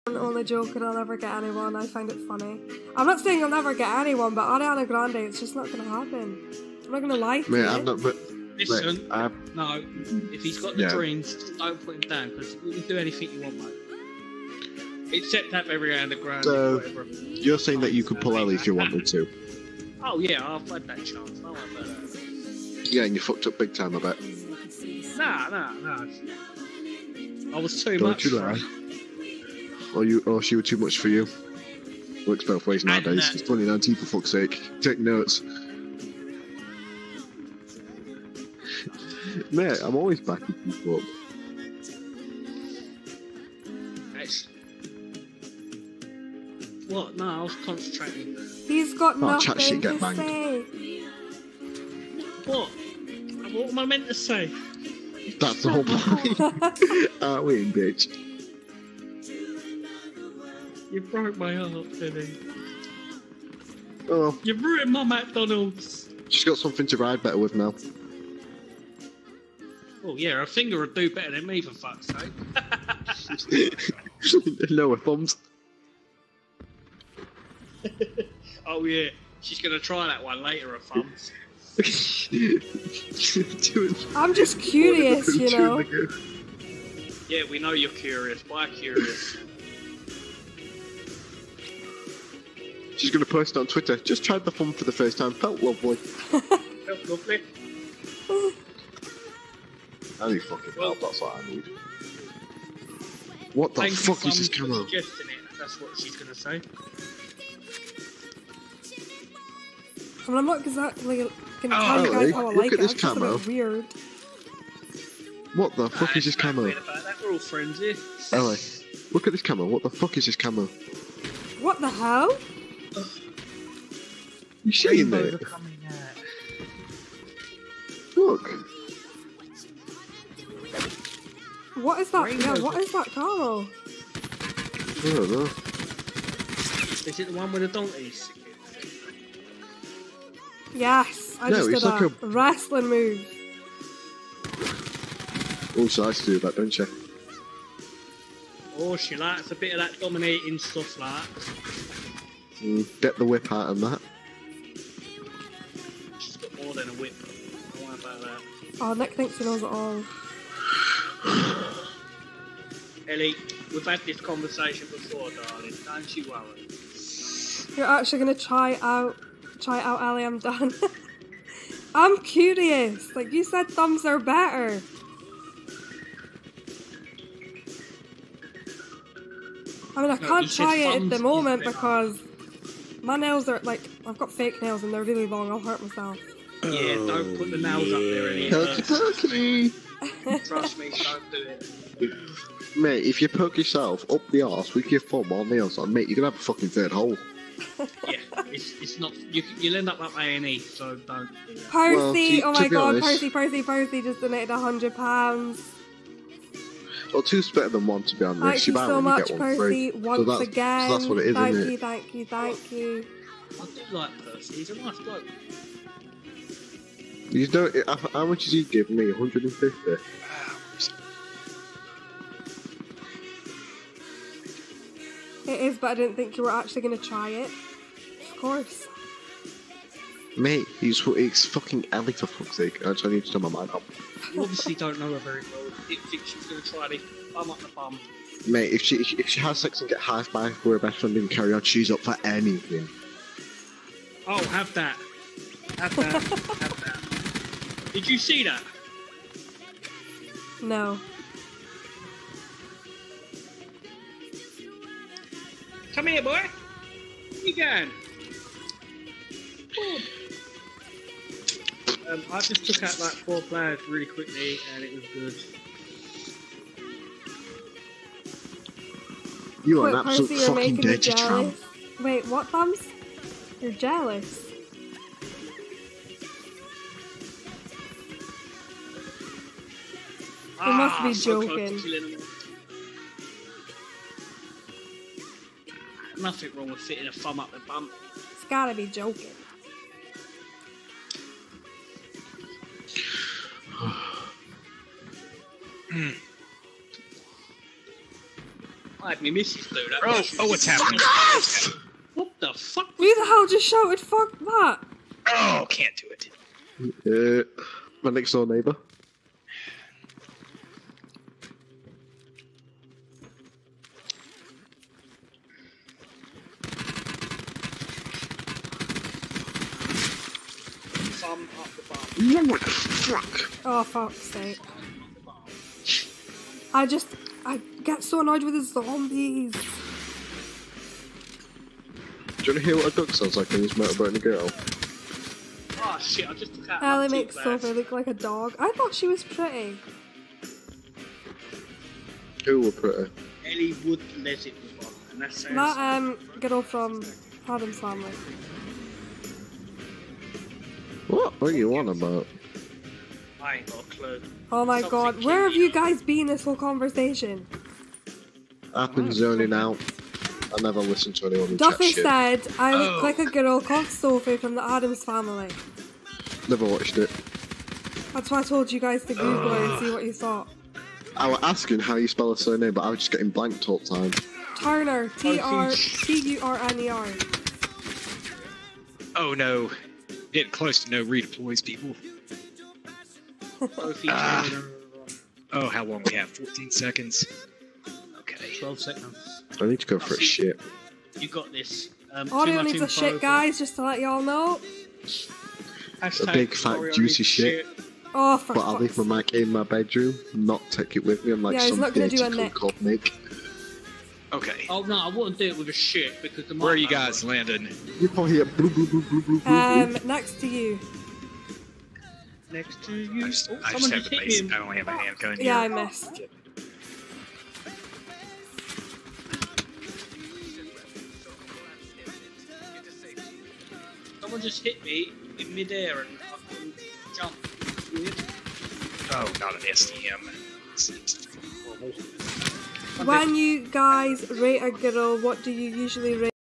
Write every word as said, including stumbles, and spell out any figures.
only joking, I'll never get anyone. I find it funny. I'm not saying I'll never get anyone, but Ariana Grande, it's just not gonna happen. I'm not gonna lie to Mate, you. I'm not. But, Listen, mate, I'm, no. If he's got the yeah. dreams, don't put him down because you can do anything you want, mate. Except have Ariana Grande. So, whatever. you're saying that you could pull Ellie if you wanted to? Oh yeah, I've had that chance. Don't worry about that. Yeah, and you fucked up big time, I bet. Nah, nah, nah. I was too Don't much. you lie. Or you, or she was too much for you. Works both ways nowadays. It's twenty nineteen for fuck's sake. Take notes. Mate, I'm always backing people up. It's... What? No, I was concentrating. He's got Oh, nothing chat shit, get to banged. say. What? What am I meant to say? That's the whole point. Aren't we, bitch? You broke my heart, Billy. Oh, You've ruined my McDonald's. she's got something to ride better with now. Oh yeah, her finger would do better than me, for fuck's sake. Lower thumbs. Oh yeah, she's gonna try that one later, her thumbs. I'm just curious, you know. Yeah, we know you're curious. Why curious? She's gonna post it on Twitter. Just tried the thumb for the first time. Felt lovely. Felt lovely. I need fucking Well, help. That's what I need. What the Thank fuck you, is this Mum, for camo? suggesting it. That's what she's gonna say. I mean, I'm not exactly gonna Oh, tell you guys Ellie, how I look like at it. this It's just a camo. bit weird. What the fuck Ah, is this there's no camo? weird about that. We're all friends here. Ellie, look at this camo. What the fuck is this camo? What the hell? You seeing Rainbows are it? coming out. Look. What is that? Rainbows Yeah, what are- is that camo? I don't know. Is it the one with the donkeys? Yes, I No, just it's did like a, a- wrestling move. Also, I used to do that, don't you? Oh, she likes a bit of that dominating stuff, like. Mm, get the whip out and that. She's got more than a whip. Don't worry about that. Oh, Nick thinks he knows it all. Ellie, we've had this conversation before, darling. Don't you worry. You're actually gonna try out, try out Ellie. I'm done. I'm curious. Like you said, thumbs are better. I mean, I No, can't you said try it at thumbs the is moment better. because my nails are like I've got fake nails and they're really long. I'll hurt myself. Yeah, don't put the nails up there any Pokey pokey! Trust me, don't do it. Mate, if you poke yourself up the arse with your thumb or nails on, mate, you're gonna have a fucking third hole. Yeah, it's, it's not. You, you'll end up like A and E, so don't do that. Percy, Well, to- oh to my be god, honest- Percy, Percy, Percy just donated a hundred pounds. Well, two's better than one, to be honest. Thank you buy so one, much, you get one Percy, free. once so that's, again. So that's what it is, thank isn't you, it? thank you, thank you. I do like Percy. He's a nice bloke. You know, how much did he give me? one hundred fifty? It is, but I didn't think you were actually going to try it. Of course. Mate, he's, he's fucking Ellie for fuck's sake. I just need to turn my mind up. You obviously don't know her very well. You think she's going to try this? Bum up the bum. Mate, if she if she has sex and get high five with her best friend and carry on, she's up for anything. Oh, have that. Have that. Have that. Did you see that? No. Come here, boy. Where you going? Um, I just took out like four players really quickly, and it was good. You are Wait, an absolute Percy, you're fucking making me dirty tramp. jealous. Wait, what, thumbs? You're jealous. You must be Ah, so close to joking. killing them all. Nothing wrong with fitting a thumb up the bum. It's gotta be joking. I had me missus do that. Oh, oh, what's happening? What the fuck? Who the hell just shouted fuck that? Oh, can't do it. Uh, my next door neighbour. Some up the bar. What the fuck? Oh, fuck's sake. I just, I get so annoyed with the zombies. Do you want to hear what a duck sounds like when he's motorboating a girl? Oh shit, I just took out Ellie my makes toothbrush. Sophie look like a dog. I thought she was pretty. Who were pretty? Ellie Wood Lesit was one, and that sounds. That um girl from Adam's Family. What are you on about? I ain't got a clue. Oh my Toxic god, where have Kitty. you guys been this whole conversation? I've been zoning out. I never listen to anyone who Duffy chats shit. said, I look Oh. like a girl called Sophie from the Adams Family. Never watched it. That's why I told you guys to Google it and see what you thought. I was asking how you spell a surname, but I was just getting blanked all the time. Turner, T R T U R N E R. Oh no. Getting close to no redeploys, people. Sophie Ah. Turner. Oh, how long we have? fourteen seconds. Okay. twelve seconds. I need to go for a shit. You got this. Um, too Audio much needs a info shit, for- guys, just to let y'all know. Hashtag A big, fat, Oreo juicy needs shit. Oh, for But I'll leave fuck's my mic in my bedroom, not take it with me. I'm like Yeah, he's some not gonna dirty do a cunt Nick. called Nick. Okay. Oh no, I wouldn't do it with a shit because the Where are you mic guys won't landing? You probably hear blue, blue, blue, blue, blue, blue. Um, next to you. work. Next to you. I just, Oh, I just someone have just the hit base. me. I only have a handgun Yeah, I here. missed. Someone just hit me in midair and I couldn't jump. It's weird. Oh, not an S T M. It's, it's horrible. When you guys rate a girl, what do you usually rate?